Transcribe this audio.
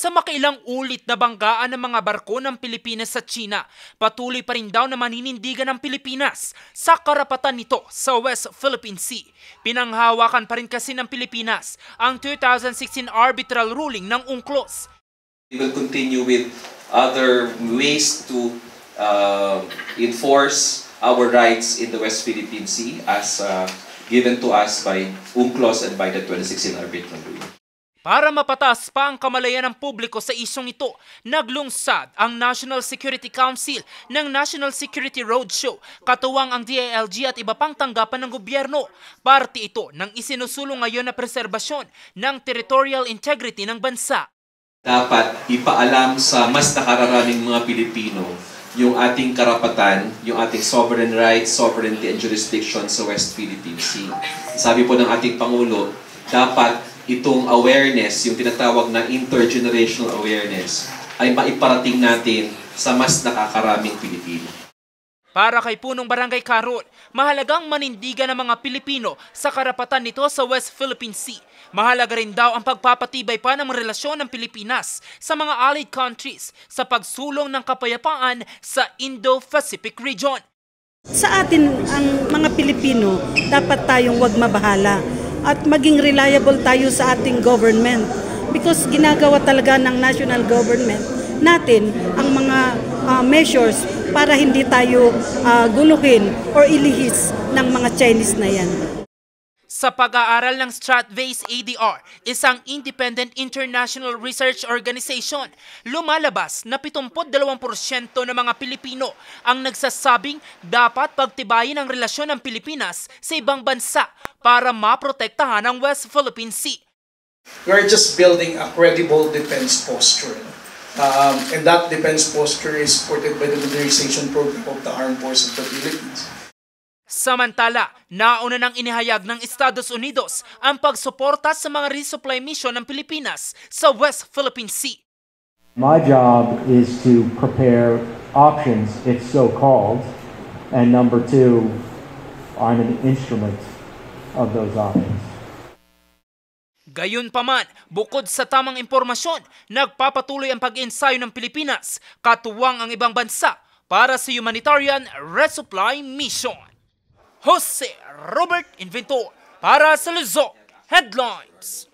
Sa makailang ulit na banggaan ng mga barko ng Pilipinas sa China, patuloy pa rin daw na maninindigan ng Pilipinas sa karapatan nito sa West Philippine Sea. Pinanghawakan pa rin kasi ng Pilipinas ang 2016 arbitral ruling ng UNCLOS. We will continue with other ways to enforce our rights in the West Philippine Sea as given to us by UNCLOS and by the 2016 arbitral ruling. Para mapatas pa ang kamalayan ng publiko sa isyong ito, naglungsad ang National Security Council ng National Security Roadshow, katuwang ang DILG at iba pang tanggapan ng gobyerno. Parte ito ng isinusulong ngayon na preserbasyon ng territorial integrity ng bansa. Dapat ipaalam sa mas nakararaming mga Pilipino yung ating karapatan, yung ating sovereign rights, sovereignty and jurisdiction sa West Philippine Sea. Sabi po ng ating Pangulo, dapat itong awareness, yung tinatawag na intergenerational awareness, ay maiparating natin sa mas nakakaraming Pilipino. Para kay Punong Barangay Carol, mahalagang manindigan ng mga Pilipino sa karapatan nito sa West Philippine Sea. Mahalaga rin daw ang pagpapatibay pa ng relasyon ng Pilipinas sa mga allied countries sa pagsulong ng kapayapaan sa Indo-Pacific region. Sa atin, ang mga Pilipino, dapat tayong wag mabahala at maging reliable tayo sa ating government because ginagawa talaga ng national government natin ang mga measures para hindi tayo guluhin or ilihis ng mga Chinese na yan. Sa pag-aaral ng Stratbase ADR, isang independent international research organization, lumalabas na 72% ng mga Pilipino ang nagsasabing dapat pagtibayin ang relasyon ng Pilipinas sa ibang bansa para maprotektahan ang West Philippine Sea. We're just building a credible defense posture. And that defense posture is supported by the modernization program of the Armed Forces of the Philippines. Samantala, nauna nang inihayag ng Estados Unidos ang pagsuporta sa mga resupply mission ng Pilipinas sa West Philippine Sea. My job is to prepare options, if so called, and number two, I'm an instrument of those options. Gayunpaman, bukod sa tamang impormasyon, nagpapatuloy ang pag-ensayo ng Pilipinas, katuwang ang ibang bansa para sa humanitarian resupply mission. Jose Robert Inventor para sa Luzon Headlines.